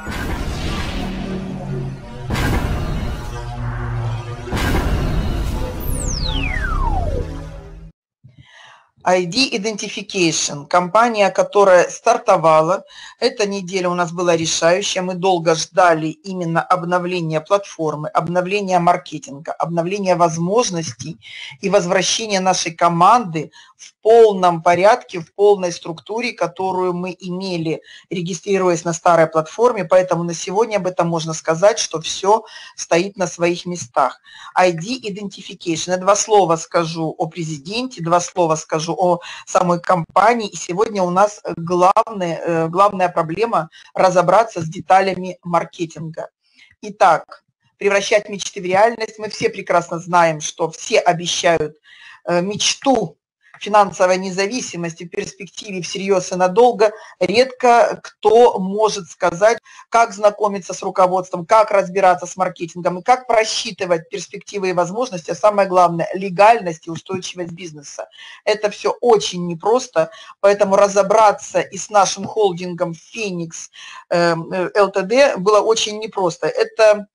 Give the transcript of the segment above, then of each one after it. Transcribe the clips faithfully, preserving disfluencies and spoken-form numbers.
ай ди Identification, компания, которая стартовала. Эта неделя у нас была решающая. Мы долго ждали именно обновления платформы, обновления маркетинга, обновления возможностей и возвращения нашей команды в полном порядке, в полной структуре, которую мы имели, регистрируясь на старой платформе. Поэтому на сегодня об этом можно сказать, что все стоит на своих местах. ай ди Identification. Я два слова скажу о президенте, два слова скажу о самой компании. И сегодня у нас главная, главная проблема – разобраться с деталями маркетинга. Итак, превращать мечты в реальность. Мы все прекрасно знаем, что все обещают мечту финансовой независимости в перспективе всерьез и надолго. Редко кто может сказать, как знакомиться с руководством, как разбираться с маркетингом и как просчитывать перспективы и возможности, а самое главное – легальность и устойчивость бизнеса. Это все очень непросто, поэтому разобраться и с нашим холдингом Феникс эл ти ди было очень непросто. Это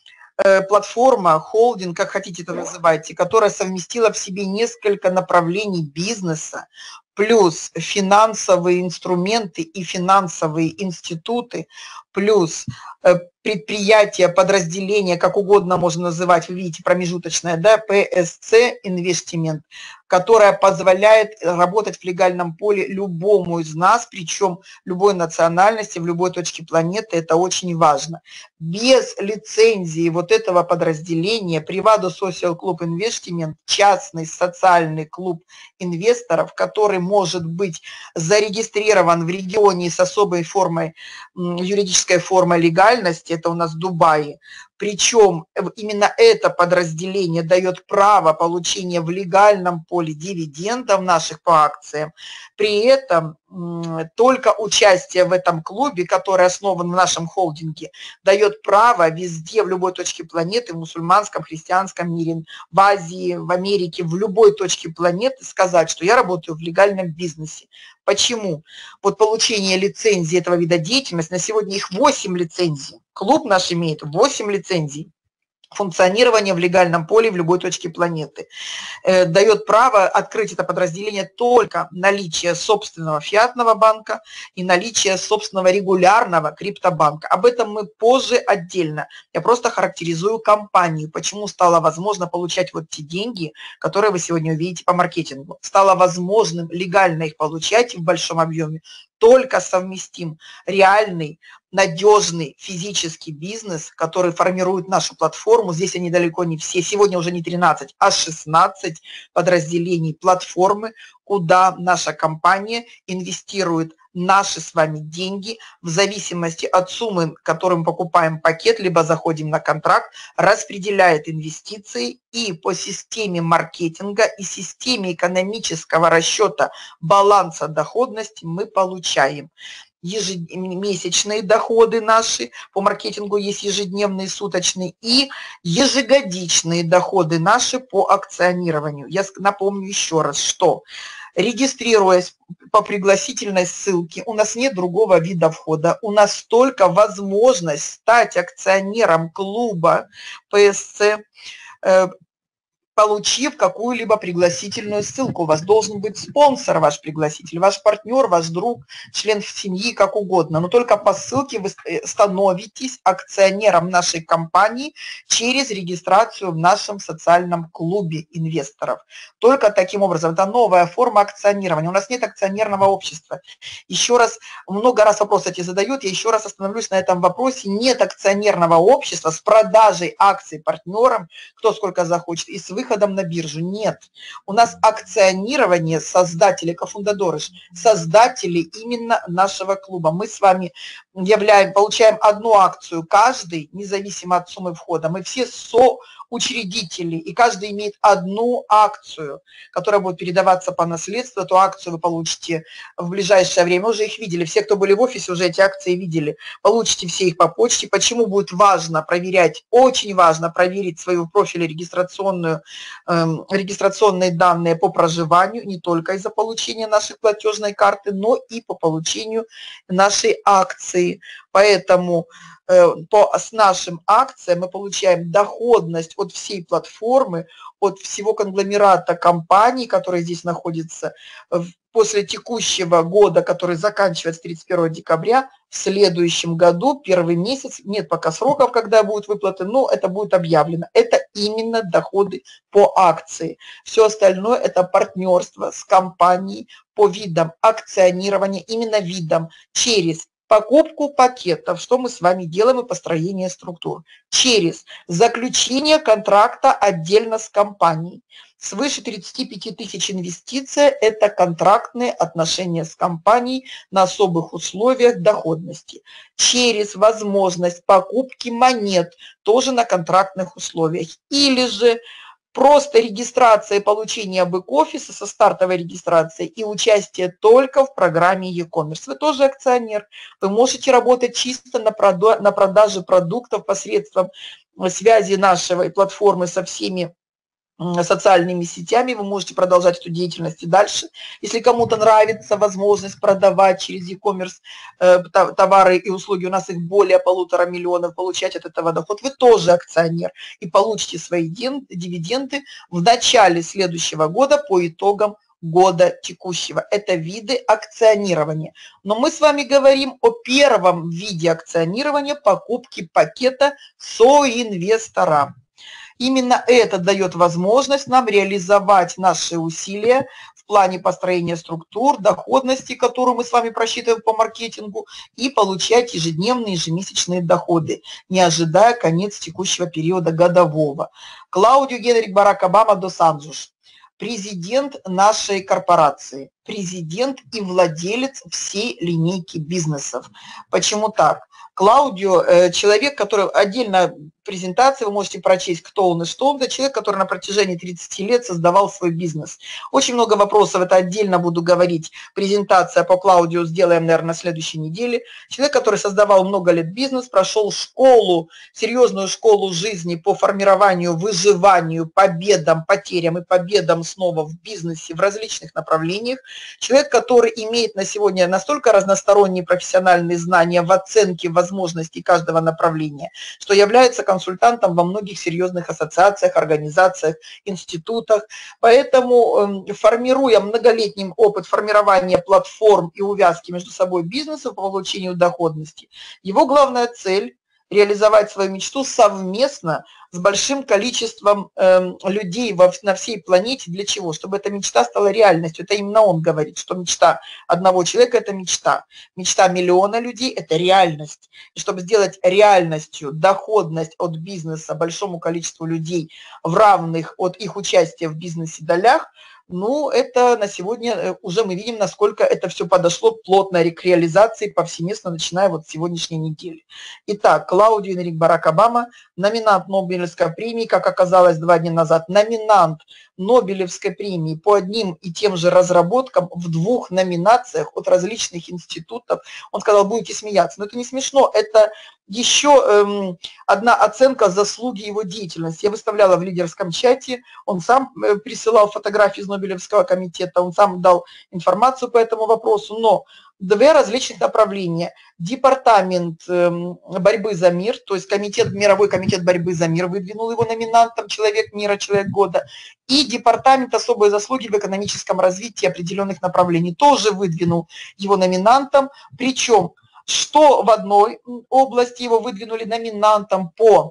платформа, холдинг, как хотите это называйте, которая совместила в себе несколько направлений бизнеса, плюс финансовые инструменты и финансовые институты, плюс предприятия, подразделения, как угодно можно называть, вы видите, промежуточное, да, пи эс си Investment, которая позволяет работать в легальном поле любому из нас, причем любой национальности, в любой точке планеты, это очень важно. Без лицензии вот этого подразделения Privado Social Club Investment, частный социальный клуб инвесторов, который может быть зарегистрирован в регионе с особой формой, юридической формой легальности, это у нас в Дубае. Причем именно это подразделение дает право получения в легальном поле дивидендов наших по акциям. При этом только участие в этом клубе, который основан в нашем холдинге, дает право везде, в любой точке планеты, в мусульманском, христианском мире, в Азии, в Америке, в любой точке планеты сказать, что я работаю в легальном бизнесе. Почему? Вот получение лицензии этого вида деятельности, на сегодня их восемь лицензий. Клуб наш имеет восемь лицензий. Функционирование в легальном поле в любой точке планеты. Дает право открыть это подразделение только наличие собственного фиатного банка и наличие собственного регулярного криптобанка. Об этом мы позже отдельно. Я просто характеризую компанию, почему стало возможно получать вот те деньги, которые вы сегодня увидите по маркетингу. Стало возможным легально их получать в большом объеме, только совместим реальный, надежный физический бизнес, который формирует нашу платформу. Здесь они далеко не все. Сегодня уже не тринадцать, а шестнадцать подразделений платформы, куда наша компания инвестирует наши с вами деньги в зависимости от суммы, которым покупаем пакет, либо заходим на контракт, распределяет инвестиции и по системе маркетинга и системе экономического расчета баланса доходности мы получаем ежемесячные доходы наши, по маркетингу есть ежедневные, суточные, и ежегодичные доходы наши по акционированию. Я напомню еще раз, что регистрируясь по пригласительной ссылке, у нас нет другого вида входа, у нас только возможность стать акционером клуба пи эс си, получив какую-либо пригласительную ссылку. У вас должен быть спонсор, ваш пригласитель, ваш партнер, ваш друг, член семьи, как угодно. Но только по ссылке вы становитесь акционером нашей компании через регистрацию в нашем социальном клубе инвесторов. Только таким образом. Это новая форма акционирования. У нас нет акционерного общества. Еще раз, много раз вопросы эти задают, я еще раз остановлюсь на этом вопросе. Нет акционерного общества с продажей акций партнерам, кто сколько захочет, и с выходом выходом на биржу. Нет. У нас акционирование создателей, кофундадоры, создатели именно нашего клуба. Мы с вами являем, получаем одну акцию каждый, независимо от суммы входа. Мы все соучредители, и каждый имеет одну акцию, которая будет передаваться по наследству. Эту акцию вы получите в ближайшее время. Мы уже их видели. Все, кто были в офисе, уже эти акции видели. Получите все их по почте. Почему будет важно проверять? Очень важно проверить свою профиль регистрационную регистрационные данные по проживанию, не только из-за получения нашей платежной карты, но и по получению нашей акции. Поэтому по, с нашим акциям мы получаем доходность от всей платформы, от всего конгломерата компаний, которые здесь находятся, после текущего года, который заканчивается тридцать первого декабря, в следующем году, первый месяц, нет пока сроков, когда будут выплаты, но это будет объявлено. Это именно доходы по акции. Все остальное – это партнерство с компанией по видам акционирования, именно видам через покупку пакетов, что мы с вами делаем, и построение структур, через заключение контракта отдельно с компанией. Свыше тридцати пяти тысяч инвестиций – это контрактные отношения с компанией на особых условиях доходности. Через возможность покупки монет, тоже на контрактных условиях. Или же просто регистрация и получение бэк-офиса со стартовой регистрацией и участие только в программе e-commerce. Вы тоже акционер. Вы можете работать чисто на, прода- на продаже продуктов посредством связи нашей платформы со всеми социальными сетями, вы можете продолжать эту деятельность и дальше. Если кому-то нравится возможность продавать через e-commerce э, товары и услуги, у нас их более полутора миллионов, получать от этого доход, вы тоже акционер и получите свои дивиденды в начале следующего года по итогам года текущего. Это виды акционирования. Но мы с вами говорим о первом виде акционирования – покупки пакета соинвестора. Именно это дает возможность нам реализовать наши усилия в плане построения структур, доходности, которую мы с вами просчитываем по маркетингу, и получать ежедневные, ежемесячные доходы, не ожидая конец текущего периода годового. Клаудио Генрих Барак Обама дос Анджос, президент нашей корпорации, президент и владелец всей линейки бизнесов. Почему так? Клаудио – человек, который отдельно презентации вы можете прочесть, кто он и что он. Это человек, который на протяжении тридцати лет создавал свой бизнес. Очень много вопросов, это отдельно буду говорить. Презентация по Клаудио сделаем, наверное, на следующей неделе. Человек, который создавал много лет бизнес, прошел школу, серьезную школу жизни по формированию, выживанию, победам, потерям и победам снова в бизнесе в различных направлениях. Человек, который имеет на сегодня настолько разносторонние профессиональные знания в оценке возможностей каждого направления, что является консультантом во многих серьезных ассоциациях, организациях, институтах. Поэтому, формируя многолетний опыт формирования платформ и увязки между собой бизнеса по получению доходности, его главная цель – реализовать свою мечту совместно с большим количеством э, людей во, на всей планете. Для чего? Чтобы эта мечта стала реальностью. Это именно он говорит, что мечта одного человека – это мечта. Мечта миллиона людей – это реальность. И чтобы сделать реальностью доходность от бизнеса большому количеству людей в равных от их участия в бизнесе долях, ну, это на сегодня уже мы видим, насколько это все подошло плотно к реализации повсеместно, начиная вот с сегодняшней недели. Итак, Клаудио Генрих Барак Обама, номинант Нобелевской премии, как оказалось два дня назад, номинант Нобелевской премии по одним и тем же разработкам в двух номинациях от различных институтов. Он сказал, будете смеяться, но это не смешно, это еще эм, одна оценка заслуги его деятельности. Я выставляла в лидерском чате, он сам присылал фотографии из Нобелевского комитета, он сам дал информацию по этому вопросу, но две различных направления. Департамент борьбы за мир, то есть комитет, мировой комитет борьбы за мир выдвинул его номинантом «Человек мира, человек года», и департамент особой заслуги в экономическом развитии определенных направлений тоже выдвинул его номинантом, причем что в одной области его выдвинули номинантом по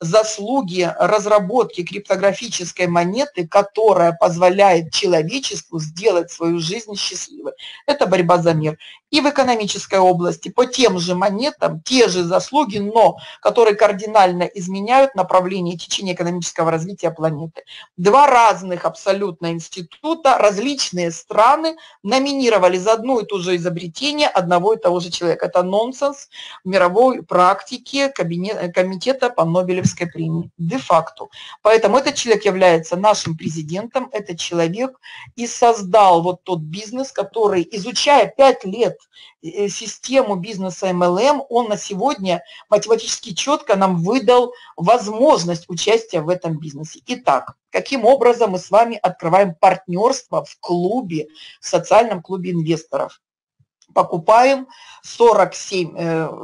заслуги разработки криптографической монеты, которая позволяет человечеству сделать свою жизнь счастливой. Это борьба за мир. И в экономической области по тем же монетам, те же заслуги, но которые кардинально изменяют направление течения экономического развития планеты. Два разных абсолютно института, различные страны номинировали за одно и то же изобретение одного и того же человека. Это нонсенс в мировой практике комитета по Нобелевской президентской премии, де-факто. Поэтому этот человек является нашим президентом, этот человек и создал вот тот бизнес, который, изучая пять лет систему бизнеса эм эл эм, он на сегодня математически четко нам выдал возможность участия в этом бизнесе. Итак, каким образом мы с вами открываем партнерство в клубе, в социальном клубе инвесторов? Покупаем сорок семь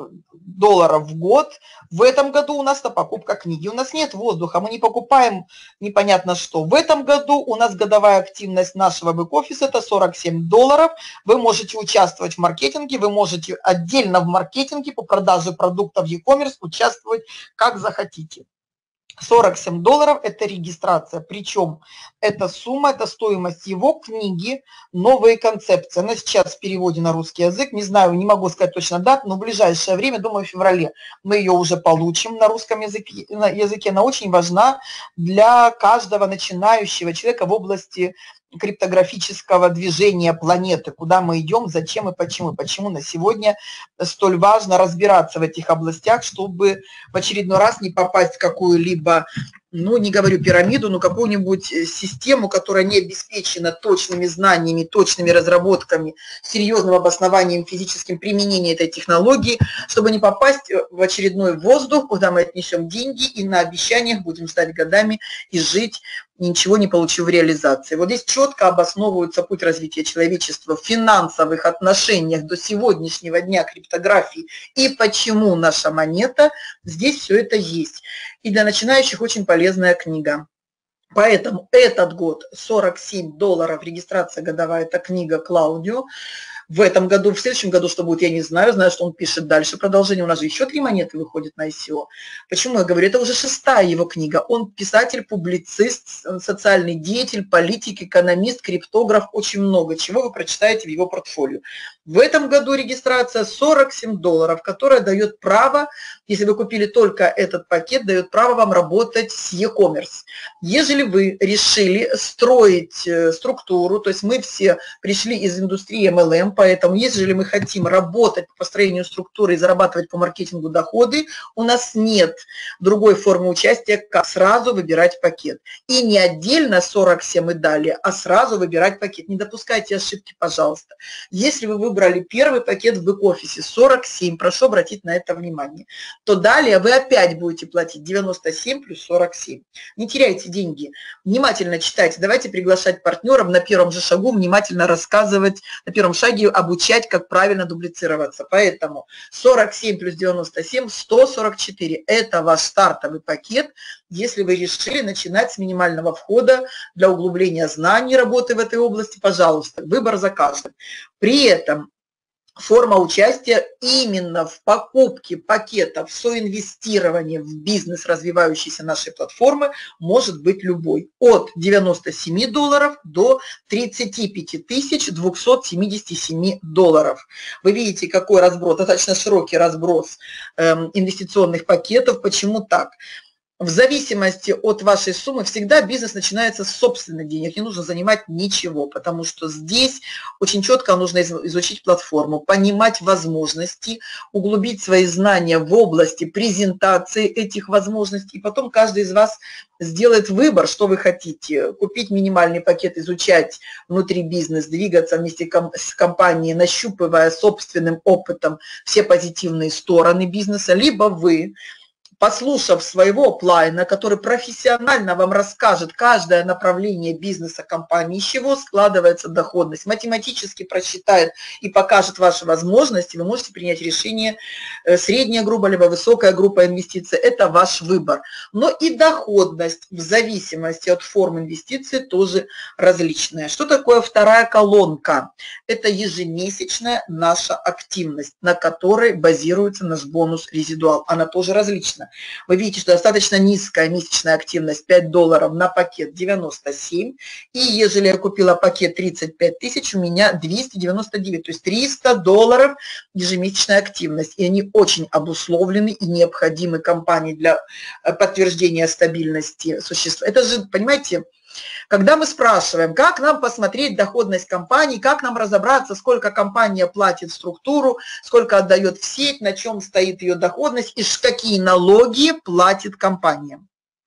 долларов в год. В этом году у нас-то покупка книги. У нас нет воздуха, мы не покупаем непонятно что. В этом году у нас годовая активность нашего бэк-офиса – это сорок семь долларов. Вы можете участвовать в маркетинге, вы можете отдельно в маркетинге по продаже продуктов e-commerce участвовать как захотите. сорок семь долларов – это регистрация, причем эта сумма, это стоимость его книги «Новые концепции». Она сейчас в переводе на русский язык, не знаю, не могу сказать точно дату, но в ближайшее время, думаю, в феврале мы ее уже получим на русском языке. На языке. Она очень важна для каждого начинающего человека в области криптографического движения планеты, куда мы идем, зачем и почему. Почему на сегодня столь важно разбираться в этих областях, чтобы в очередной раз не попасть в какую-либо, ну, не говорю пирамиду, но какую-нибудь систему, которая не обеспечена точными знаниями, точными разработками, серьезным обоснованием, физическим применением этой технологии, чтобы не попасть в очередной воздух, куда мы отнесем деньги и на обещаниях будем ждать годами и жить, ничего не получив в реализации. Вот здесь четко обосновывается путь развития человечества в финансовых отношениях до сегодняшнего дня криптографии и почему наша монета, здесь все это есть. И для начинающих очень полезная книга. Поэтому этот год сорок семь долларов, регистрация годовая, это книга Клаудио. В этом году, в следующем году, что будет, я не знаю. Знаю, что он пишет дальше продолжение. У нас же еще три монеты выходят на ай си о. Почему я говорю? Это уже шестая его книга. Он писатель, публицист, социальный деятель, политик, экономист, криптограф. Очень много чего вы прочитаете в его портфолио. В этом году регистрация сорок семь долларов, которая дает право, если вы купили только этот пакет, дает право вам работать с e-commerce. Если вы решили строить структуру, то есть мы все пришли из индустрии эм эл эм, поэтому если мы хотим работать по построению структуры и зарабатывать по маркетингу доходы, у нас нет другой формы участия, как сразу выбирать пакет. И не отдельно сорок семь и далее, а сразу выбирать пакет. Не допускайте ошибки, пожалуйста. Если вы выбрали первый пакет в бэк-офисе сорок семь, прошу обратить на это внимание, то далее вы опять будете платить девяносто семь плюс сорок семь. Не теряйте деньги, внимательно читайте. Давайте приглашать партнеров на первом же шагу, внимательно рассказывать, на первом шаге обучать, как правильно дублицироваться. Поэтому сорок семь плюс девяносто семь – сто сорок четыре. Это ваш стартовый пакет, если вы решили начинать с минимального входа для углубления знаний работы в этой области. Пожалуйста, выбор за каждым. При этом форма участия именно в покупке пакетов, соинвестирования в бизнес развивающейся нашей платформы может быть любой. От девяноста семи долларов до тридцати пяти тысяч двухсот семидесяти семи долларов. Вы видите, какой разброс, достаточно широкий разброс э, инвестиционных пакетов. Почему так? В зависимости от вашей суммы всегда бизнес начинается с собственных денег, не нужно занимать ничего, потому что здесь очень четко нужно изучить платформу, понимать возможности, углубить свои знания в области презентации этих возможностей, и потом каждый из вас сделает выбор, что вы хотите. Купить минимальный пакет, изучать внутри бизнес, двигаться вместе с компанией, нащупывая собственным опытом все позитивные стороны бизнеса, либо вы, послушав своего оплайна, который профессионально вам расскажет каждое направление бизнеса компании, из чего складывается доходность, математически просчитает и покажет ваши возможности, вы можете принять решение, средняя группа либо высокая группа инвестиций, это ваш выбор. Но и доходность в зависимости от форм инвестиций тоже различная. Что такое вторая колонка? Это ежемесячная наша активность, на которой базируется наш бонус резидуал. Она тоже различна. Вы видите, что достаточно низкая месячная активность, пять долларов на пакет девяносто семь. И если я купила пакет тридцать пять тысяч, у меня двести девяносто девять, то есть триста долларов ежемесячная активность. И они очень обусловлены и необходимы компании для подтверждения стабильности существа. Это же, понимаете, Когда мы спрашиваем, как нам посмотреть доходность компании, как нам разобраться, сколько компания платит в структуру, сколько отдает в сеть, на чем стоит ее доходность и какие налоги платит компания.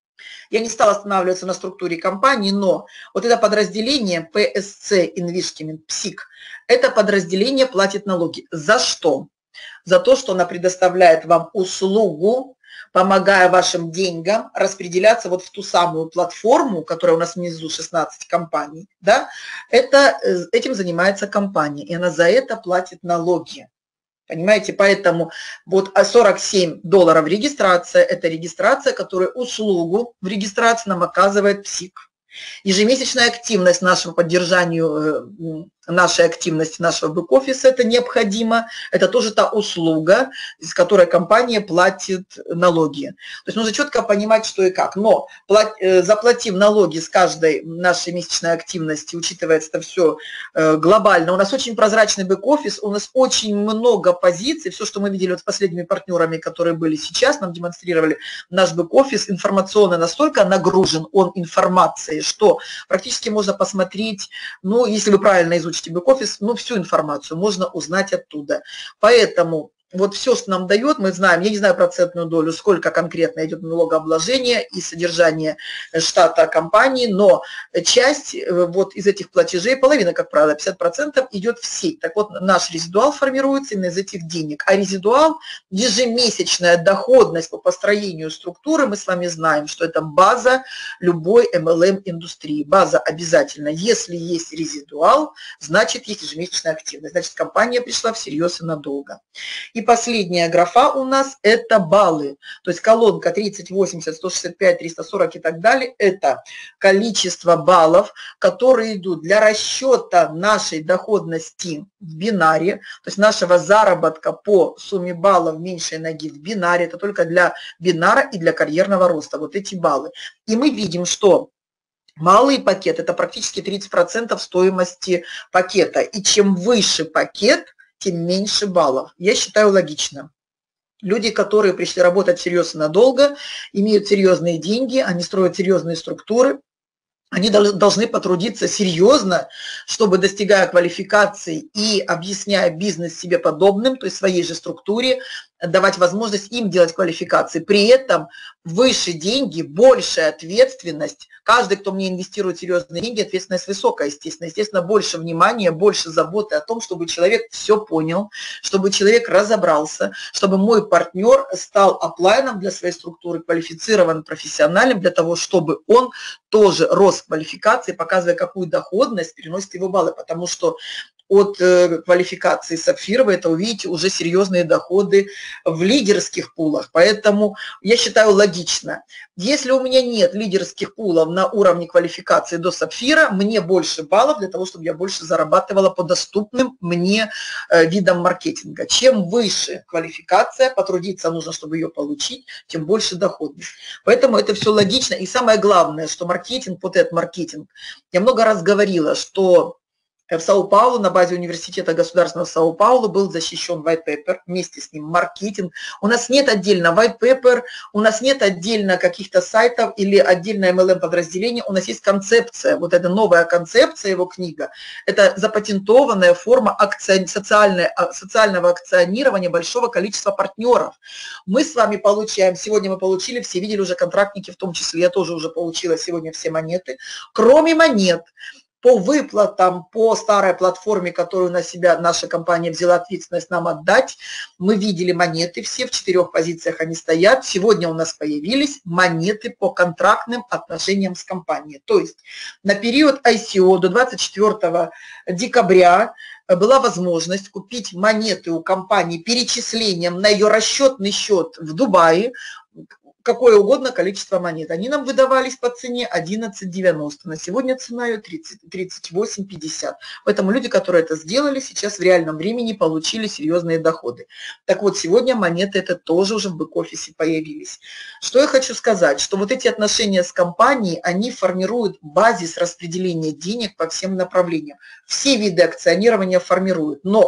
Я не стала останавливаться на структуре компании, но вот это подразделение пэ эс цэ Инвестмент ПСИК, это подразделение платит налоги. За что? За то, что она предоставляет вам услугу, помогая вашим деньгам распределяться вот в ту самую платформу, которая у нас внизу шестнадцать компаний, да, это, этим занимается компания, и она за это платит налоги. Понимаете, поэтому вот сорок семь долларов регистрация, это регистрация, которая услугу в регистрации нам оказывает ПСИК. Ежемесячная активность нашему поддержанию нашей активности, нашего бэк-офиса, это необходимо. Это тоже та услуга, с которой компания платит налоги. То есть нужно четко понимать, что и как. Но заплатив налоги с каждой нашей месячной активности, учитывается это все глобально, у нас очень прозрачный бэк-офис, у нас очень много позиций. Все, что мы видели вот с последними партнерами, которые были сейчас, нам демонстрировали наш бэк-офис, информационно настолько нагружен он информацией, что практически можно посмотреть, ну, если вы правильно изучите бэк-офис, ну, всю информацию можно узнать оттуда. Поэтому вот все, что нам дает, мы знаем, я не знаю процентную долю, сколько конкретно идет налогообложение и содержание штата компании, но часть вот из этих платежей, половина, как правило, пятьдесят процентов идет в сеть. Так вот, наш резидуал формируется именно из этих денег. А резидуал, ежемесячная доходность по построению структуры, мы с вами знаем, что это база любой эм эл эм-индустрии. База обязательно. Если есть резидуал, значит, есть ежемесячная активность. Значит, компания пришла всерьез и надолго. И последняя графа у нас – это баллы. То есть колонка тридцать, восемьдесят, сто шестьдесят пять, триста сорок и так далее – это количество баллов, которые идут для расчета нашей доходности в бинаре, то есть нашего заработка по сумме баллов меньшей ноги в бинаре. Это только для бинара и для карьерного роста. Вот эти баллы. И мы видим, что малый пакет – это практически тридцать процентов стоимости пакета. И чем выше пакет, тем меньше баллов. Я считаю логично. Люди, которые пришли работать серьезно надолго, имеют серьезные деньги, они строят серьезные структуры, они должны потрудиться серьезно, чтобы, достигая квалификации и объясняя бизнес себе подобным, то есть своей же структуре, давать возможность им делать квалификации. При этом выше деньги, большая ответственность. Каждый, кто мне инвестирует серьезные деньги, ответственность высокая, естественно. Естественно, больше внимания, больше заботы о том, чтобы человек все понял, чтобы человек разобрался, чтобы мой партнер стал аплайном для своей структуры, квалифицирован, профессиональным, для того, чтобы он тоже рос в квалификации, показывая, какую доходность переносит его баллы. Потому что от квалификации сапфирова, это увидите уже серьезные доходы в лидерских пулах. Поэтому я считаю логично. Если у меня нет лидерских пулов на уровне квалификации до сапфира, мне больше баллов для того, чтобы я больше зарабатывала по доступным мне видам маркетинга. Чем выше квалификация, потрудиться нужно, чтобы ее получить, тем больше доходность. Поэтому это все логично. И самое главное, что маркетинг, вот этот маркетинг, я много раз говорила, что в Сан-Паулу, на базе университета государственного Сан-Паулу был защищен white paper, вместе с ним маркетинг. У нас нет отдельно white paper, у нас нет отдельно каких-то сайтов или отдельно эм эл эм-подразделение, у нас есть концепция, вот эта новая концепция, его книга, это запатентованная форма акци... социального акционирования большого количества партнеров. Мы с вами получаем, сегодня мы получили, все видели уже контрактники, в том числе я тоже уже получила сегодня все монеты, кроме монет, по выплатам, по старой платформе, которую на себя наша компания взяла ответственность нам отдать, мы видели монеты, все в четырех позициях они стоят. Сегодня у нас появились монеты по контрактным отношениям с компанией. То есть на период ай си о до двадцать четвёртого декабря была возможность купить монеты у компании перечислением на ее расчетный счет в Дубае, какое угодно количество монет. Они нам выдавались по цене одиннадцать девяносто. На сегодня цена ее тридцать восемь пятьдесят. Поэтому люди, которые это сделали, сейчас в реальном времени получили серьезные доходы. Так вот, сегодня монеты это тоже уже в бэк-офисе появились. Что я хочу сказать, что вот эти отношения с компанией, они формируют базис распределения денег по всем направлениям. Все виды акционирования формируют. Но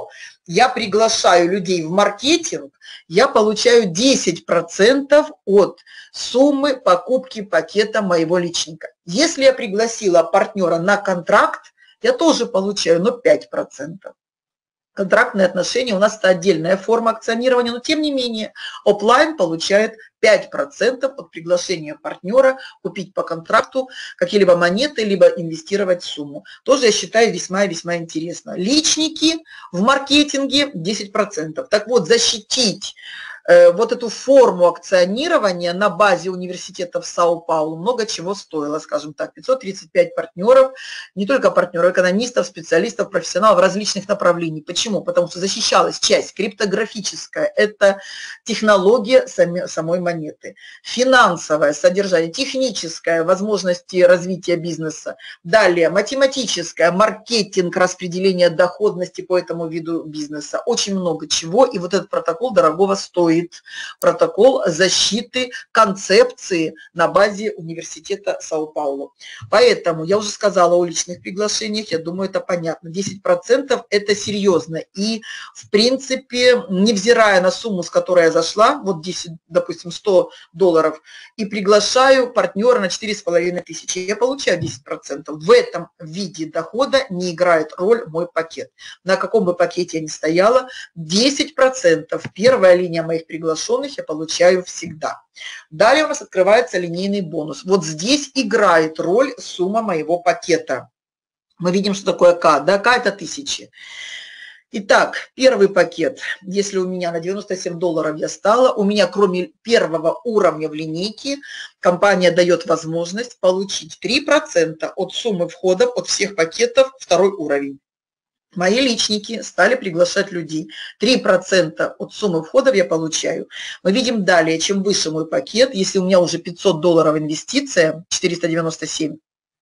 я приглашаю людей в маркетинг, я получаю десять процентов от суммы покупки пакета моего личника. Если я пригласила партнера на контракт, я тоже получаю, но пять процентов. Контрактные отношения у нас это отдельная форма акционирования, но тем не менее офлайн получает пять процентов от приглашения партнера купить по контракту какие-либо монеты, либо инвестировать в сумму. Тоже я считаю весьма-весьма интересно. Личники в маркетинге десять процентов. Так вот, защитить вот эту форму акционирования на базе университета в Сан-Паулу много чего стоило, скажем так, пятьсот тридцать пять партнеров, не только партнеров, экономистов, специалистов, профессионалов различных направлений. Почему? Потому что защищалась часть криптографическая, это технология самой монеты, финансовое содержание, техническое, возможности развития бизнеса, далее математическое, маркетинг, распределение доходности по этому виду бизнеса, очень много чего, и вот этот протокол дорогого стоит. Протокол защиты концепции на базе университета Сан-Паулу. Поэтому я уже сказала о личных приглашениях, я думаю, это понятно. десять процентов это серьезно. И, в принципе, невзирая на сумму, с которой я зашла, вот десять, допустим, сто долларов, и приглашаю партнера на четыре с половиной тысячи, я получаю десять процентов. В этом виде дохода не играет роль мой пакет. На каком бы пакете я ни стояла, десять процентов первая линия моих приглашенных я получаю всегда. Далее у нас открывается линейный бонус. Вот здесь играет роль сумма моего пакета. Мы видим, что такое К. Да, К это тысячи. Итак, первый пакет, если у меня на девяносто семь долларов я стала, у меня кроме первого уровня в линейке компания дает возможность получить три процента от суммы входов от всех пакетов второй уровень. Мои личники стали приглашать людей. три процента от суммы входов я получаю. Мы видим далее, чем выше мой пакет, если у меня уже пятьсот долларов инвестиция, четыреста девяносто семь,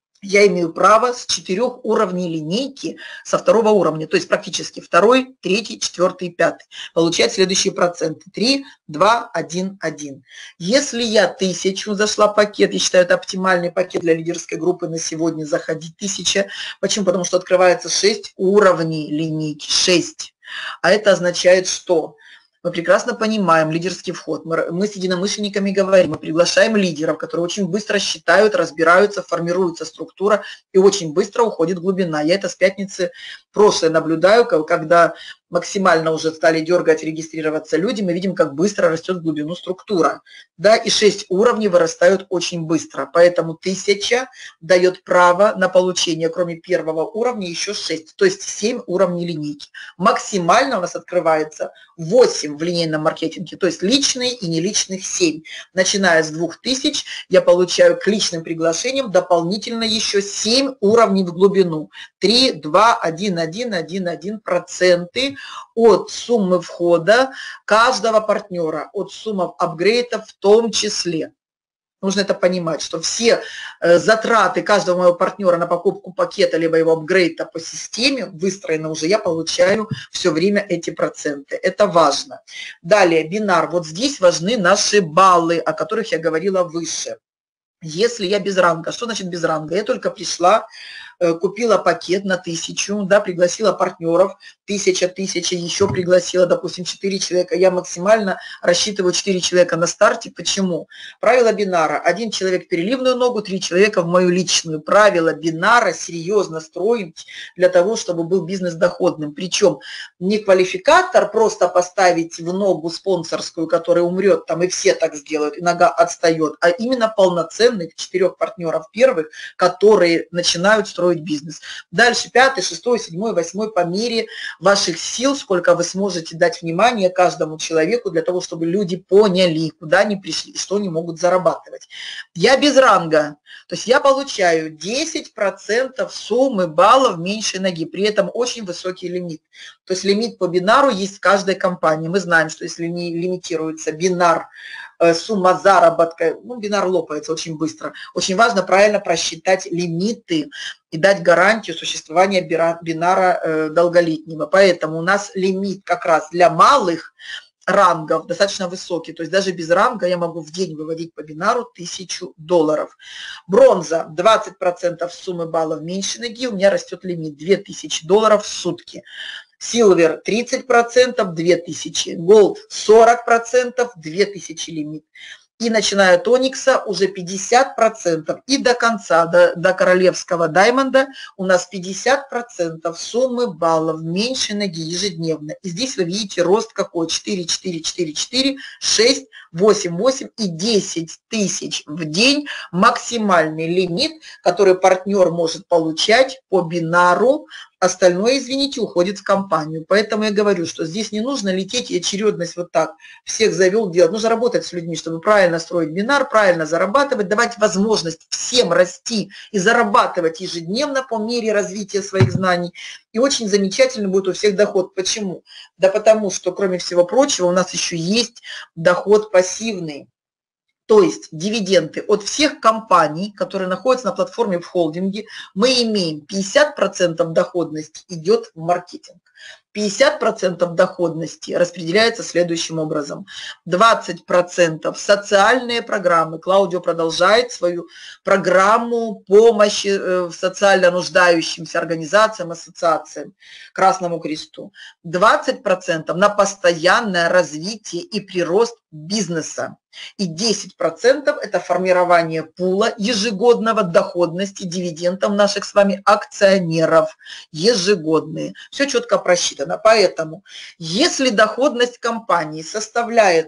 я имею право с четырех уровней линейки, со второго уровня, то есть практически второй, третий, четвертый, пятый, получать следующие проценты. три, два, один, один. Если я тысячу зашла пакет, я считаю, это оптимальный пакет для лидерской группы на сегодня, заходить тысяча. Почему? Потому что открывается шесть уровней линейки, шесть. А это означает, что... Мы прекрасно понимаем лидерский вход. Мы, мы с единомышленниками говорим, мы приглашаем лидеров, которые очень быстро считают, разбираются, формируется структура и очень быстро уходит глубина. Я это с пятницы прошлой наблюдаю, когда максимально уже стали дергать, регистрироваться люди, мы видим, как быстро растет в глубину структура. Да, и шесть уровней вырастают очень быстро. Поэтому тысяча дает право на получение, кроме первого уровня, еще шесть, то есть семь уровней линейки. Максимально у нас открывается восемь в линейном маркетинге, то есть личные и неличных семь. Начиная с двух тысяч я получаю к личным приглашениям дополнительно еще семь уровней в глубину. три, два, один, один, один, один проценты от суммы входа каждого партнера, от суммы апгрейда в том числе. Нужно это понимать, что все затраты каждого моего партнера на покупку пакета, либо его апгрейда по системе выстроены уже, я получаю все время эти проценты. Это важно. Далее, бинар. Вот здесь важны наши баллы, о которых я говорила выше. Если я без ранга, что значит без ранга? Я только пришла, купила пакет на тысячу, да, пригласила партнеров, тысяча, тысяча, еще пригласила, допустим, четыре человека. Я максимально рассчитываю четыре человека на старте. Почему? Правило бинара. Один человек в переливную ногу, три человека в мою личную. Правило бинара серьезно строить для того, чтобы был бизнес доходным. Причем не квалификатор просто поставить в ногу спонсорскую, которая умрет, там и все так сделают, и нога отстает, а именно полноценных четырех партнеров первых, которые начинают строить бизнес. Дальше пятый, шестой, седьмой, восьмой по мере ваших сил, сколько вы сможете дать внимание каждому человеку для того, чтобы люди поняли, куда они пришли, что они могут зарабатывать. Я без ранга, то есть я получаю десять процентов суммы баллов меньшей ноги, при этом очень высокий лимит. То есть лимит по бинару есть в каждой компании. Мы знаем, что если не лимитируется бинар, сумма заработка, ну, бинар лопается очень быстро. Очень важно правильно просчитать лимиты и дать гарантию существования бинара долголетнего. Поэтому у нас лимит как раз для малых рангов достаточно высокий. То есть даже без ранга я могу в день выводить по бинару тысячу долларов. Бронза, двадцать процентов суммы баллов меньше ноги, у меня растет лимит две тысячи долларов в сутки. Silver тридцать процентов, две тысячи. Gold сорок процентов, две тысячи лимит. И начиная от Оникса уже пятьдесят процентов. И до конца, до, до королевского даймонда у нас пятьдесят процентов суммы баллов меньше ноги ежедневно. И здесь вы видите рост какой? четыре, четыре, четыре, четыре, шесть, восемь, восемь и десять тысяч в день. Максимальный лимит, который партнер может получать по бинару. Остальное, извините, уходит в компанию. Поэтому я говорю, что здесь не нужно лететь и очередность вот так всех завел делать. Нужно работать с людьми, чтобы правильно строить бинар, правильно зарабатывать, давать возможность всем расти и зарабатывать ежедневно по мере развития своих знаний. И очень замечательный будет у всех доход. Почему? Да потому что, кроме всего прочего, у нас еще есть доход пассивный. То есть дивиденды от всех компаний, которые находятся на платформе в холдинге, мы имеем пятьдесят процентов доходности идет в маркетинг. пятьдесят процентов доходности распределяется следующим образом. двадцать процентов социальные программы. Клаудио продолжает свою программу помощи социально нуждающимся организациям, ассоциациям, Красному Кресту. двадцать процентов на постоянное развитие и прирост бизнеса. И десять процентов это формирование пула ежегодного доходности дивидендов наших с вами акционеров. Ежегодные. Все четко просчитано. Поэтому, если доходность компании составляет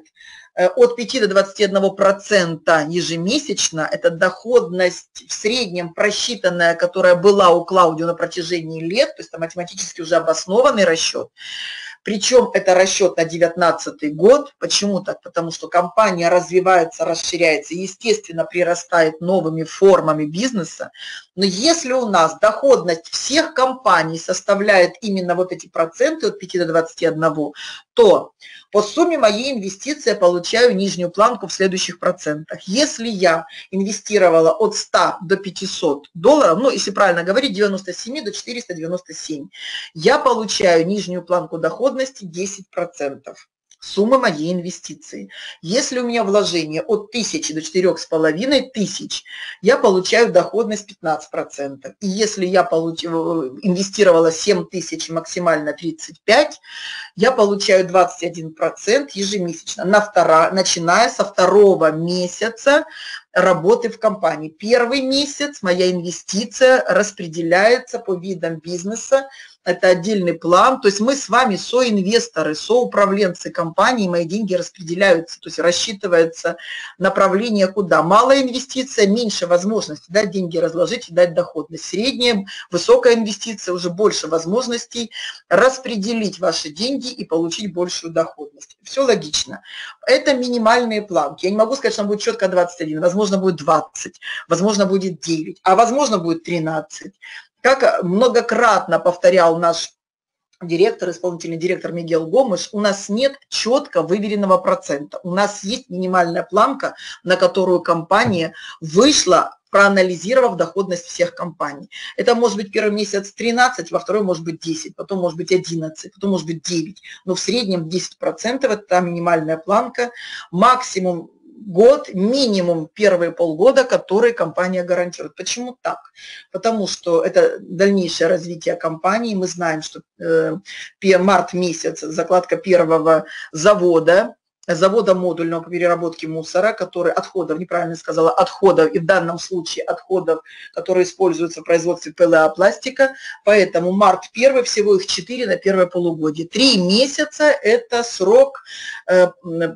от пяти до двадцати одного процента ежемесячно, это доходность в среднем просчитанная, которая была у Клаудио на протяжении лет, то есть это математически уже обоснованный расчет. Причем это расчет на девятнадцатый год. Почему так? Потому что компания развивается, расширяется, естественно, прирастает новыми формами бизнеса. Но если у нас доходность всех компаний составляет именно вот эти проценты от пяти до двадцати одного, то по сумме моей инвестиции я получаю нижнюю планку в следующих процентах. Если я инвестировала от ста до пятисот долларов, ну, если правильно говорить, девяносто семь до четырёхсот девяноста семи, я получаю нижнюю планку доходности десять процентов. Сумма моей инвестиции. Если у меня вложение от тысячи до четырёх с половиной тысяч, я получаю доходность пятнадцать процентов. И если я получ... инвестировала семь тысяч, максимально тридцать пять, я получаю двадцать один процент ежемесячно, на втора... начиная со второго месяца работы в компании. Первый месяц моя инвестиция распределяется по видам бизнеса. Это отдельный план, то есть мы с вами соинвесторы, соуправленцы компании, мои деньги распределяются, то есть рассчитывается направление куда. Малая инвестиция, меньше возможностей дать деньги разложить и дать доходность. Средняя, высокая инвестиция, уже больше возможностей распределить ваши деньги и получить большую доходность. Все логично. Это минимальные планки. Я не могу сказать, что будет четко двадцать один, возможно будет двадцать, возможно будет девять, а возможно будет тринадцать. Как многократно повторял наш директор, исполнительный директор Мигел Гомеш, у нас нет четко выверенного процента. У нас есть минимальная планка, на которую компания вышла, проанализировав доходность всех компаний. Это может быть первый месяц тринадцать, во второй может быть десять, потом может быть одиннадцать, потом может быть девять. Но в среднем десять процентов это та минимальная планка, максимум год, минимум первые полгода, которые компания гарантирует. Почему так? Потому что это дальнейшее развитие компании. Мы знаем, что э, март месяц, закладка первого завода, завода модульного по переработке мусора, который отходов, неправильно сказала, отходов, и в данном случае отходов, которые используются в производстве пэ эл а пластика. Поэтому март первый, всего их четыре на первое полугодие. Три месяца – это срок э,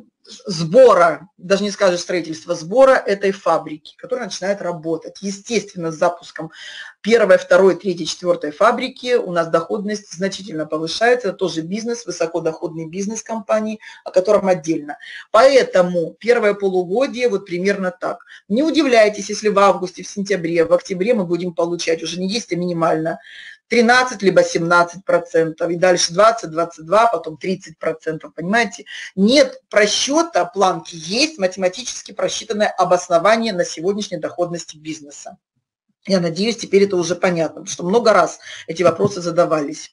сбора, даже не скажешь строительства, сбора этой фабрики, которая начинает работать. Естественно, с запуском первой, второй, третьей, четвертой фабрики у нас доходность значительно повышается. Это тоже бизнес, высокодоходный бизнес компании, о котором отдельно. Поэтому первое полугодие вот примерно так. Не удивляйтесь, если в августе, в сентябре, в октябре мы будем получать уже не десять, а минимально тринадцать либо семнадцать процентов, и дальше двадцать, двадцать два, потом тридцать процентов, понимаете? Нет просчета планки, есть математически просчитанное обоснование на сегодняшней доходности бизнеса. Я надеюсь, теперь это уже понятно, потому что много раз эти вопросы задавались.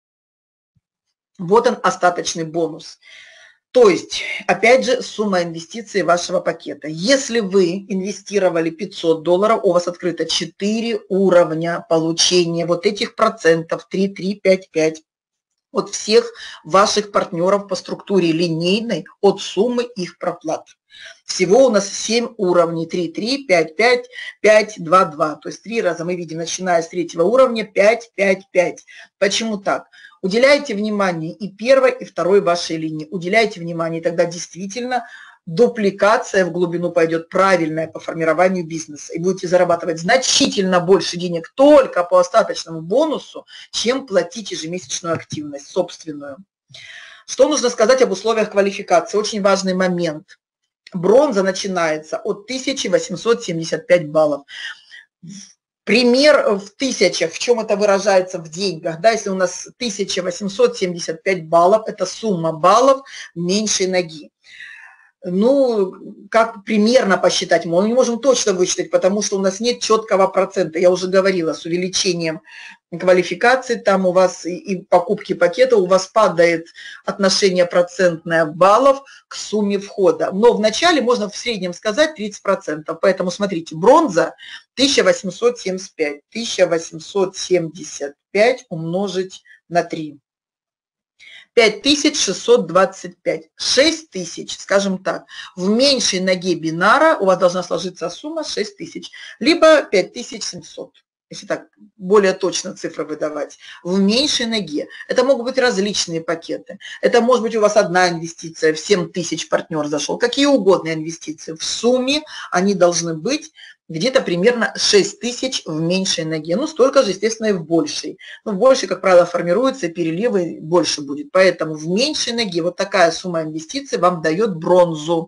Вот он, остаточный бонус. То есть, опять же, сумма инвестиций вашего пакета. Если вы инвестировали пятьсот долларов, у вас открыто четыре уровня получения вот этих процентов, три, три, пять, пять. от всех ваших партнеров по структуре линейной от суммы их проплат. Всего у нас семь уровней, три, три, пять, пять, пять, два, два. То есть три раза мы видим, начиная с третьего уровня, пять, пять, пять. Почему так? Уделяйте внимание и первой, и второй вашей линии. Уделяйте внимание, и тогда действительно дупликация в глубину пойдет правильная по формированию бизнеса. И будете зарабатывать значительно больше денег только по остаточному бонусу, чем платить ежемесячную активность собственную. Что нужно сказать об условиях квалификации? Очень важный момент. Бронза начинается от тысячи восьмисот семидесяти пяти баллов. Пример в тысячах, в чем это выражается в деньгах. Да, если у нас тысяча восемьсот семьдесят пять баллов, это сумма баллов меньшей ноги. Ну, как примерно посчитать, мы не можем точно высчитать, потому что у нас нет четкого процента. Я уже говорила, с увеличением квалификации, там у вас и, и покупки пакета, у вас падает отношение процентное баллов к сумме входа. Но вначале можно в среднем сказать тридцать процентов. Поэтому смотрите, бронза тысяча восемьсот семьдесят пять. тысяча восемьсот семьдесят пять умножить на три. пять тысяч шестьсот двадцать пять, шесть тысяч, скажем так, в меньшей ноге бинара у вас должна сложиться сумма шесть тысяч, либо пять тысяч семьсот, если так более точно цифры выдавать, в меньшей ноге. Это могут быть различные пакеты. Это может быть у вас одна инвестиция, в семь тысяч партнер зашел, какие угодно инвестиции. В сумме они должны быть где-то примерно шесть тысяч в меньшей ноге. Ну, столько же, естественно, и в большей. Но в большей, как правило, формируются переливы, больше будет. Поэтому в меньшей ноге вот такая сумма инвестиций вам дает бронзу.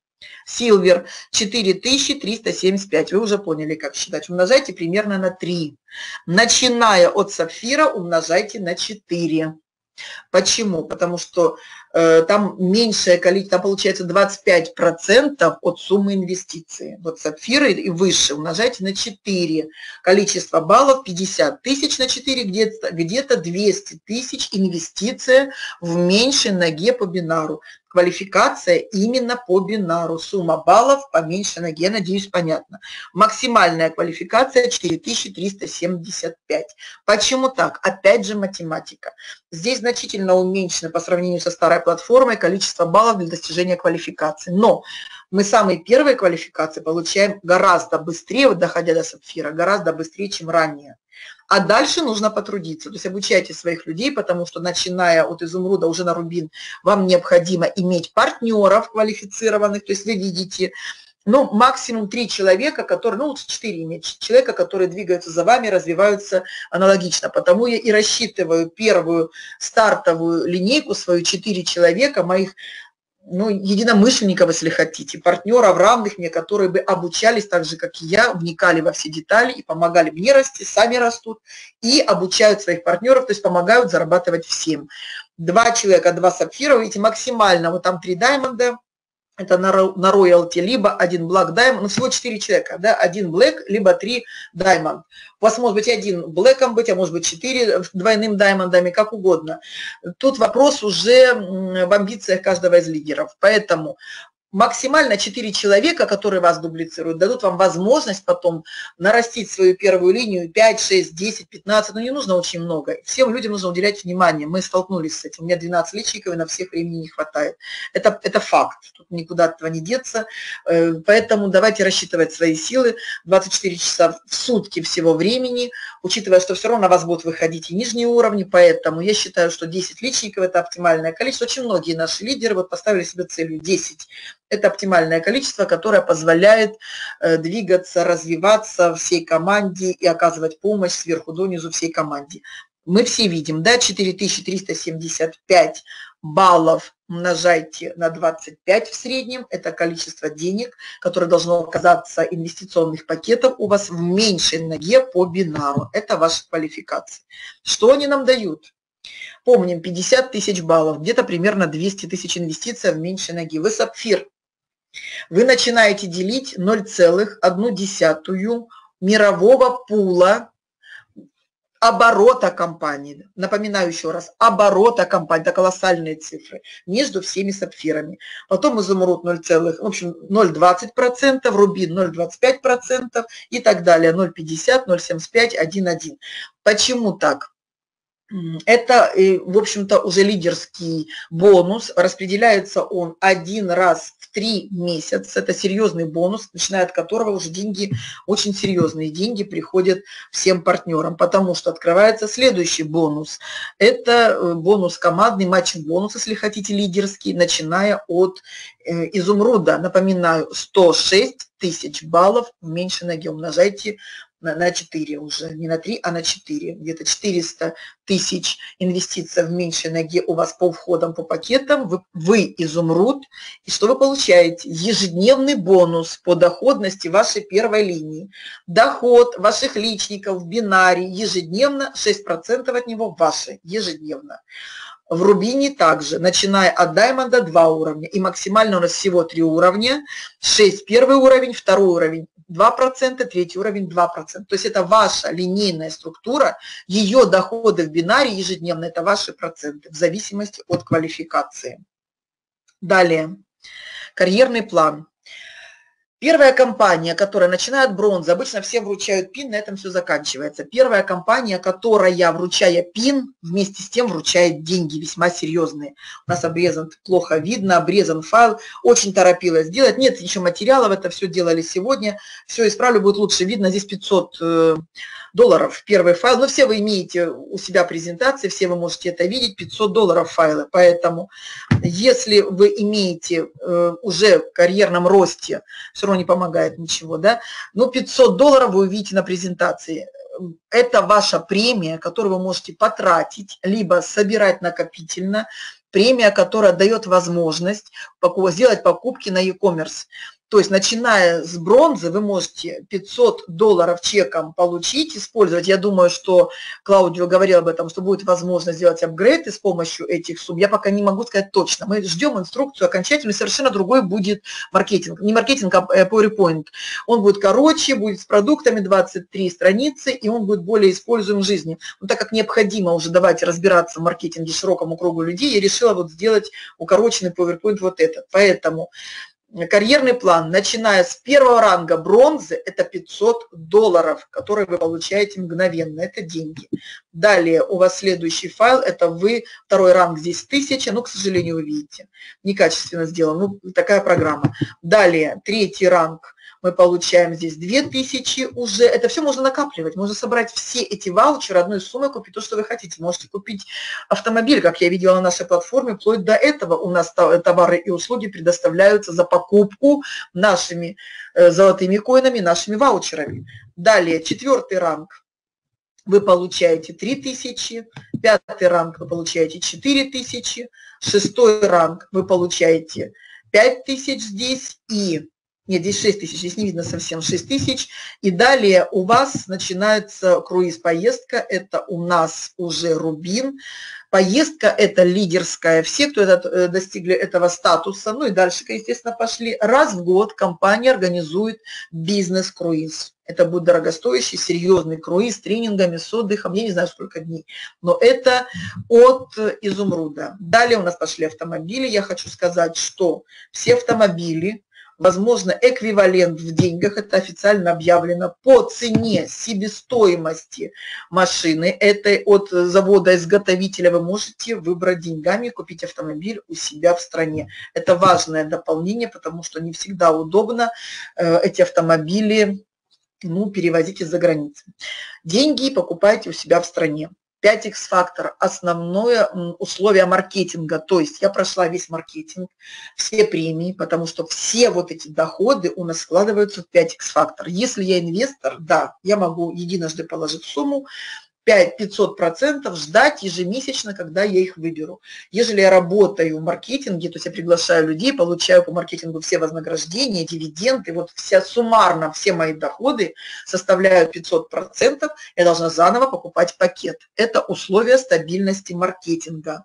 Силвер четыре тысячи триста семьдесят пять. Вы уже поняли, как считать. Умножайте примерно на три. Начиная от сапфира, умножайте на четыре. Почему? Потому что э, там меньшее количество, там получается двадцать пять процентов от суммы инвестиции. Вот сапфиры и выше умножайте на четыре. Количество баллов пятьдесят тысяч на четыре, где-то где-то двести тысяч инвестиция в меньшей ноге по бинару. Квалификация именно по бинару. Сумма баллов по меньшей ноге, надеюсь, понятно. Максимальная квалификация четыре тысячи триста семьдесят пять. Почему так? Опять же математика. Здесь значительно уменьшено по сравнению со старой платформой количество баллов для достижения квалификации. Но мы самые первые квалификации получаем гораздо быстрее, вот доходя до сапфира, гораздо быстрее, чем ранее. А дальше нужно потрудиться, то есть обучайте своих людей, потому что начиная от изумруда уже на рубин вам необходимо иметь партнеров квалифицированных, то есть вы видите, ну, максимум три человека, которые, ну, лучше четыре иметь, человека, которые двигаются за вами, развиваются аналогично. Потому я и рассчитываю первую стартовую линейку свою, четыре человека, моих, ну, единомышленников, если хотите, партнеров равных мне, которые бы обучались так же, как и я, вникали во все детали и помогали мне расти, сами растут, и обучают своих партнеров, то есть помогают зарабатывать всем. Два человека, два сапфира, видите, максимально, вот там три даймонда, это на роялти, либо один Black Diamond, ну всего четыре человека, да, один Black, либо три Diamond. У вас может быть один Black'ом быть, а может быть четыре двойным Diamond'ами, как угодно. Тут вопрос уже в амбициях каждого из лидеров, поэтому максимально четыре человека, которые вас дублицируют, дадут вам возможность потом нарастить свою первую линию пять, шесть, десять, пятнадцать, но не нужно очень много. Всем людям нужно уделять внимание. Мы столкнулись с этим. У меня двенадцать личников, и на всех времени не хватает. Это, это факт. Тут никуда от этого не деться. Поэтому давайте рассчитывать свои силы. двадцать четыре часа в сутки всего времени, учитывая, что все равно на вас будут выходить и нижние уровни. Поэтому я считаю, что десять личников – это оптимальное количество. Очень многие наши лидеры вот поставили себе целью десять. Это оптимальное количество, которое позволяет э, двигаться, развиваться всей команде и оказывать помощь сверху донизу всей команде. Мы все видим, да, четыре тысячи триста семьдесят пять баллов умножайте на двадцать пять в среднем. Это количество денег, которое должно оказаться инвестиционных пакетов у вас в меньшей ноге по бинару. Это ваша квалификация. Что они нам дают? Помним, пятьдесят тысяч баллов, где-то примерно двести тысяч инвестиций в меньшей ноге. Вы сапфир. Вы начинаете делить ноль целых одну десятую мирового пула оборота компании. Напоминаю еще раз, оборота компании, это колоссальные цифры, между всеми сапфирами. Потом изумруд ноль, в общем, ноль целых двадцать процентов, рубин ноль целых двадцать пять процентов и так далее, ноль целых пятьдесят, ноль целых семьдесят пять, один целых один. Почему так? Это, в общем-то, уже лидерский бонус. Распределяется он один раз в три месяца. Это серьезный бонус, начиная от которого уже деньги, очень серьезные деньги приходят всем партнерам, потому что открывается следующий бонус. Это бонус командный, матчинг-бонус, если хотите, лидерский, начиная от изумруда. Напоминаю, сто шесть тысяч баллов в меньшей ноге. Умножайте на четыре уже, не на три, а на четыре. Где-то четыреста тысяч инвестиций в меньшей ноге у вас по входам, по пакетам. Вы, вы изумруд. И что вы получаете? Ежедневный бонус по доходности вашей первой линии. Доход ваших личников в бинаре ежедневно, шесть процентов от него ваши, ежедневно. В Рубине также, начиная от Даймонда, два уровня. И максимально у нас всего три уровня. шесть первый уровень, второй уровень два процента, третий уровень два процента. То есть это ваша линейная структура, ее доходы в бинаре ежедневно, это ваши проценты, в зависимости от квалификации. Далее, карьерный план. Первая компания, которая начинает бронзы, обычно все вручают пин, на этом все заканчивается. Первая компания, которая, вручая пин, вместе с тем вручает деньги весьма серьезные. У нас обрезан, плохо видно, обрезан файл, очень торопилась сделать. Нет еще материалов, это все делали сегодня. Все исправлю, будет лучше видно. Здесь пятьсот долларов первый файл. Но все вы имеете у себя презентации, все вы можете это видеть, пятьсот долларов файлы. Поэтому если вы имеете уже в карьерном росте, все равно не помогает ничего, да, но пятьсот долларов вы увидите на презентации. Это ваша премия, которую вы можете потратить, либо собирать накопительно, премия, которая дает возможность сделать покупки на e-commerce. То есть, начиная с бронзы, вы можете пятьсот долларов чеком получить, использовать. Я думаю, что Клаудио говорил об этом, что будет возможность сделать апгрейды с помощью этих сумм. Я пока не могу сказать точно. Мы ждем инструкцию окончательную, совершенно другой будет маркетинг. Не маркетинг, а PowerPoint. Он будет короче, будет с продуктами, двадцать три страницы, и он будет более используем в жизни. Но так как необходимо уже давайте разбираться в маркетинге широкому кругу людей, я решила вот сделать укороченный PowerPoint вот этот. Поэтому карьерный план, начиная с первого ранга бронзы, это пятьсот долларов, которые вы получаете мгновенно, это деньги. Далее у вас следующий файл, это вы, второй ранг здесь тысяча, но, к сожалению, вы видите, некачественно сделано, ну, такая программа. Далее, третий ранг, мы получаем здесь две тысячи уже, это все можно накапливать, можно собрать все эти ваучеры одной суммой, купить то, что вы хотите. Можете купить автомобиль, как я видела на нашей платформе, вплоть до этого у нас товары и услуги предоставляются за покупку нашими золотыми коинами, нашими ваучерами. Далее, четвертый ранг. Вы получаете три тысячи, пятый ранг вы получаете четыре тысячи, шестой ранг вы получаете пять тысяч здесь и... Нет, здесь шесть тысяч, здесь не видно совсем шесть тысяч. И далее у вас начинается круиз-поездка, это у нас уже Рубин. Поездка – это лидерская. Все, кто это, достигли этого статуса, ну и дальше, естественно, пошли. Раз в год компания организует бизнес-круиз. Это будет дорогостоящий, серьезный круиз с тренингами, с отдыхом, я не знаю, сколько дней. Но это от изумруда. Далее у нас пошли автомобили. Я хочу сказать, что все автомобили, возможно, эквивалент в деньгах, это официально объявлено, по цене себестоимости машины, это от завода-изготовителя вы можете выбрать деньгами, купить автомобиль у себя в стране. Это важное дополнение, потому что не всегда удобно эти автомобили, ну, перевозить из-за границы. Деньги покупайте у себя в стране. пять икс фактор – основное условие маркетинга, то есть я прошла весь маркетинг, все премии, потому что все вот эти доходы у нас складываются в пять икс фактор. Если я инвестор, да, я могу единожды положить сумму, пятьсот процентов ждать ежемесячно, когда я их выберу. Если я работаю в маркетинге, то есть я приглашаю людей, получаю по маркетингу все вознаграждения, дивиденды, вот вся, суммарно все мои доходы составляют пятьсот процентов, я должна заново покупать пакет. Это условие стабильности маркетинга.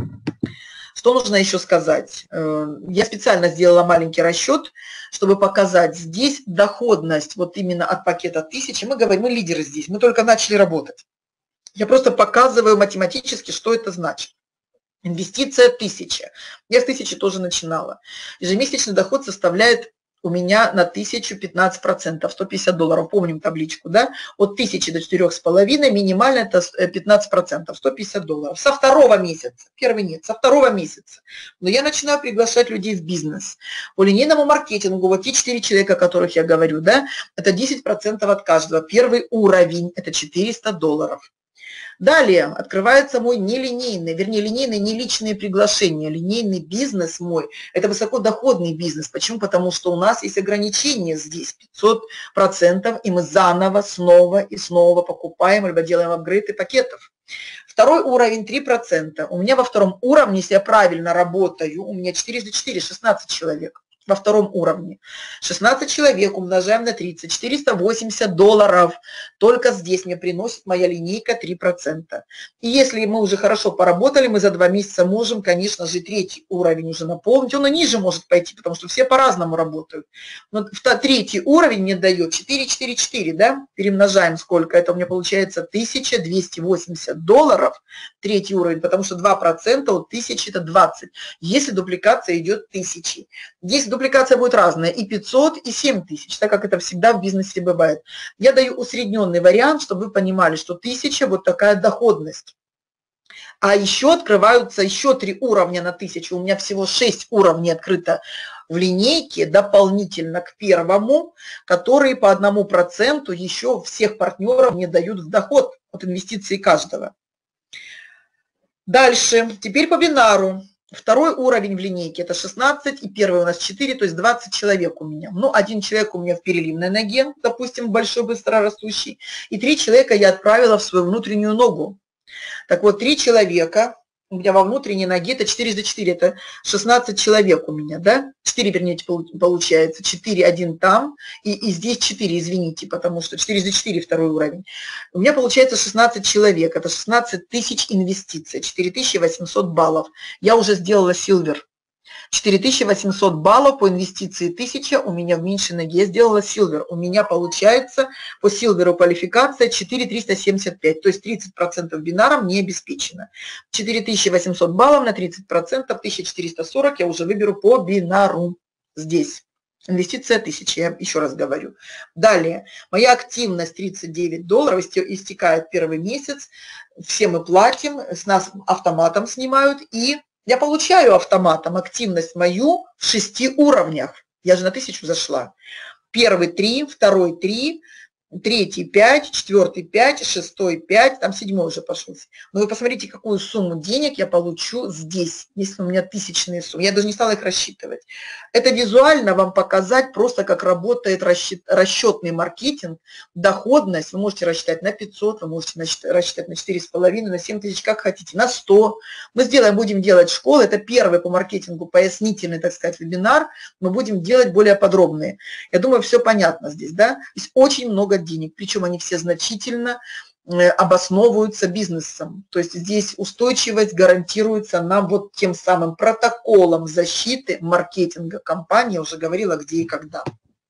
Что нужно еще сказать? Я специально сделала маленький расчет, чтобы показать здесь доходность вот именно от пакета тысячи. Мы говорим, мы лидеры здесь, мы только начали работать. Я просто показываю математически, что это значит. Инвестиция тысяча. Я с тысячи тоже начинала. Ежемесячный доход составляет у меня на тысячу пятнадцать процентов, сто пятьдесят долларов, помним табличку, да, от тысячи до четырёх с половиной, минимально это пятнадцать процентов, сто пятьдесят долларов. Со второго месяца, первый нет, со второго месяца. Но я начинаю приглашать людей в бизнес. По линейному маркетингу, вот те четыре человека, о которых я говорю, да, это десять процентов от каждого. Первый уровень, это четыреста долларов. Далее открывается мой нелинейный, вернее, линейные не личные приглашения. Линейный бизнес мой – это высокодоходный бизнес. Почему? Потому что у нас есть ограничения здесь пятьсот процентов, и мы заново, снова и снова покупаем, либо делаем апгрейды пакетов. Второй уровень – три процента. У меня во втором уровне, если я правильно работаю, у меня четыре за четыре, шестнадцать человек. Во втором уровне. шестнадцать человек умножаем на тридцать, четыреста восемьдесят долларов. Только здесь мне приносит моя линейка три процента. И если мы уже хорошо поработали, мы за два месяца можем, конечно же, третий уровень уже наполнить. Он и ниже может пойти, потому что все по-разному работают. Но третий уровень мне дает четыре, четыре, четыре, да? Перемножаем сколько? Это у меня получается тысяча двести восемьдесят долларов. Третий уровень, потому что два процента от тысячи это двадцать. Если дупликация идет тысячи. Здесь дупликация будет разная, и пятьсот, и семь тысяч, так как это всегда в бизнесе бывает. Я даю усредненный вариант, чтобы вы понимали, что тысяча вот такая доходность. А еще открываются еще три уровня на тысячу. У меня всего шесть уровней открыто в линейке дополнительно к первому, которые по одному проценту еще всех партнеров мне дают в доход от инвестиций каждого. Дальше, теперь по бинару. Второй уровень в линейке – это шестнадцать, и первый у нас четыре, то есть двадцать человек у меня. Ну, один человек у меня в переливной ноге, допустим, большой, быстрорастущий, и три человека я отправила в свою внутреннюю ногу. Так вот, три человека у меня во внутренней ноге – это четыре за четыре, это шестнадцать человек у меня, да? четыре, вернее, получается, четыре, один там, и, и здесь четыре, извините, потому что четыре за четыре второй уровень. У меня получается шестнадцать человек, это шестнадцать тысяч инвестиций, четыре тысячи восемьсот баллов. Я уже сделала силвер. четыре тысячи восемьсот баллов по инвестиции тысяча у меня в меньшей ноге. Я сделала силвер. У меня получается по силверу квалификация четыре тысячи триста семьдесят пять, то есть тридцать процентов бинаром не обеспечено. четыре тысячи восемьсот баллов на тридцать процентов, тысяча четыреста сорок я уже выберу по бинару здесь. Инвестиция тысяча, я еще раз говорю. Далее, моя активность тридцать девять долларов, истекает первый месяц, все мы платим, с нас автоматом снимают, и я получаю автоматом активность мою в шести уровнях. Я же на тысячу зашла. Первый три, второй три, третий пять, четвертый пять, шестой пять, там седьмой уже пошел. Но вы посмотрите, какую сумму денег я получу здесь, если у меня тысячные суммы. Я даже не стала их рассчитывать. Это визуально вам показать просто, как работает расчет, расчетный маркетинг, доходность. Вы можете рассчитать на пятьсот, вы можете рассчитать на четыре с половиной, на семь тысяч, как хотите, на сто. Мы сделаем, будем делать школы. Это первый по маркетингу пояснительный, так сказать, вебинар. Мы будем делать более подробные. Я думаю, все понятно здесь, да? Здесь очень много денег, причем они все значительно обосновываются бизнесом. То есть здесь устойчивость гарантируется нам вот тем самым протоколом защиты маркетинга компании, я уже говорила, где и когда.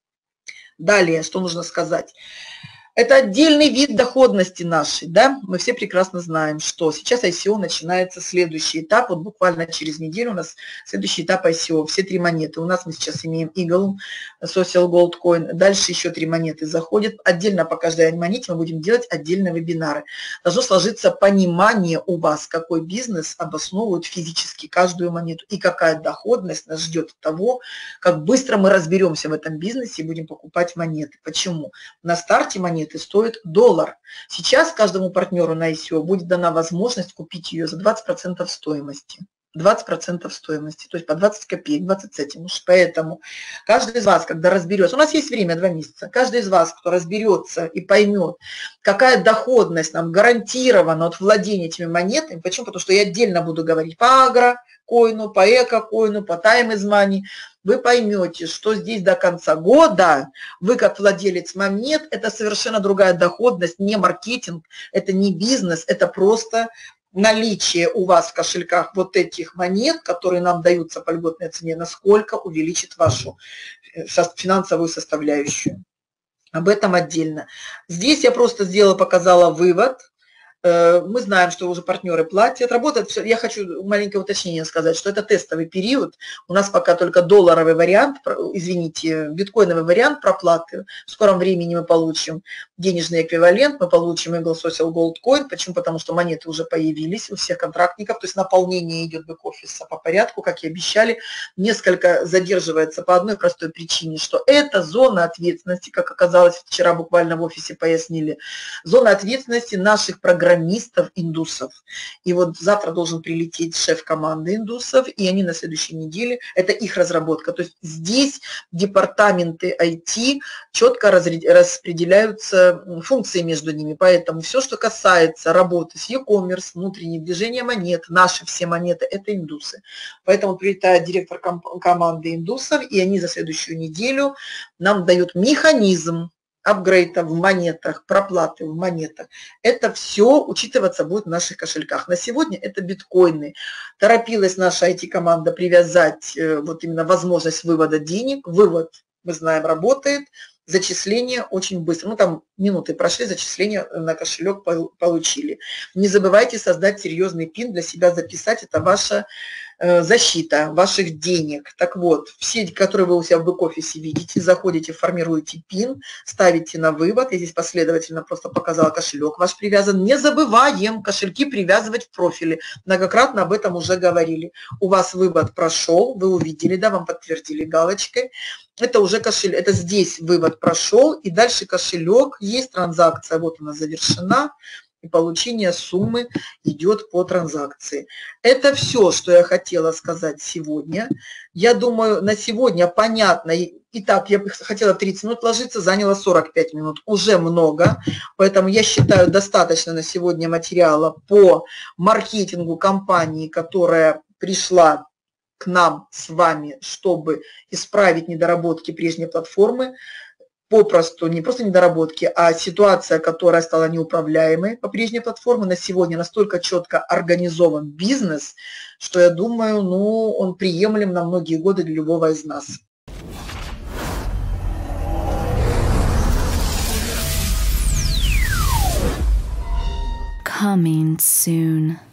Далее, что нужно сказать. Это отдельный вид доходности нашей, да, мы все прекрасно знаем, что сейчас ай си о начинается следующий этап, вот буквально через неделю у нас следующий этап ай си о, все три монеты, у нас мы сейчас имеем Eagle, Social Gold Coin, дальше еще три монеты заходят, отдельно по каждой монете мы будем делать отдельные вебинары. Должно сложиться понимание у вас, какой бизнес обосновывает физически каждую монету и какая доходность нас ждет от того, как быстро мы разберемся в этом бизнесе и будем покупать монеты. Почему? На старте монеты стоит доллар. Сейчас каждому партнеру на ай си о будет дана возможность купить ее за двадцать процентов стоимости. двадцать процентов стоимости, то есть по двадцать копеек, двадцать с этим. Уж поэтому каждый из вас, когда разберется, у нас есть время, два месяца, каждый из вас, кто разберется и поймет, какая доходность нам гарантирована от владения этими монетами, почему? Потому что я отдельно буду говорить по агро-коину, по эко-коину, по time is money, вы поймете, что здесь до конца года вы, как владелец монет, это совершенно другая доходность, не маркетинг, это не бизнес, это просто наличие у вас в кошельках вот этих монет, которые нам даются по льготной цене, насколько увеличит вашу финансовую составляющую. Об этом отдельно. Здесь я просто сделала, показала вывод. Мы знаем, что уже партнеры платят, работает все. Я хочу маленькое уточнение сказать, что это тестовый период. У нас пока только долларовый вариант, извините, биткоиновый вариант проплаты. В скором времени мы получим денежный эквивалент, мы получим Eagle Social Gold Coin. Почему? Потому что монеты уже появились у всех контрактников, то есть наполнение идет бэк-офиса по порядку, как и обещали. Несколько задерживается по одной простой причине, что это зона ответственности, как оказалось вчера буквально в офисе пояснили, зона ответственности наших программистов, программистов, индусов. И вот завтра должен прилететь шеф команды индусов, и они на следующей неделе, это их разработка. То есть здесь департаменты ай ти четко распределяются функции между ними. Поэтому все, что касается работы с e-commerce, внутреннее движение монет, наши все монеты, это индусы. Поэтому прилетает директор ком команды индусов, и они за следующую неделю нам дают механизм апгрейда в монетах, проплаты в монетах. Это все учитываться будет в наших кошельках. На сегодня это биткоины. Торопилась наша ай ти-команда привязать вот именно возможность вывода денег. Вывод, мы знаем, работает. Зачисление очень быстро. Ну, там минуты прошли, зачисление на кошелек получили. Не забывайте создать серьезный пин для себя, записать. Это ваша защита ваших денег. Так вот, все, которые вы у себя в бэк-офисе видите, заходите, формируете пин, ставите на вывод. Я здесь последовательно просто показала кошелек ваш привязан. Не забываем кошельки привязывать в профиле. Многократно об этом уже говорили. У вас вывод прошел, вы увидели, да, вам подтвердили галочкой. Это уже кошелек, это здесь вывод прошел, и дальше кошелек, есть транзакция, вот она завершена, и получение суммы идет по транзакции. Это все, что я хотела сказать сегодня. Я думаю, на сегодня понятно. Итак, я бы хотела тридцать минут ложиться, заняло сорок пять минут. Уже много, поэтому я считаю, достаточно на сегодня материала по маркетингу компании, которая пришла к нам с вами, чтобы исправить недоработки прежней платформы. Попросту, не просто недоработки, а ситуация, которая стала неуправляемой по прежней платформе, на сегодня настолько четко организован бизнес, что я думаю, ну, он приемлем на многие годы для любого из нас. Coming soon.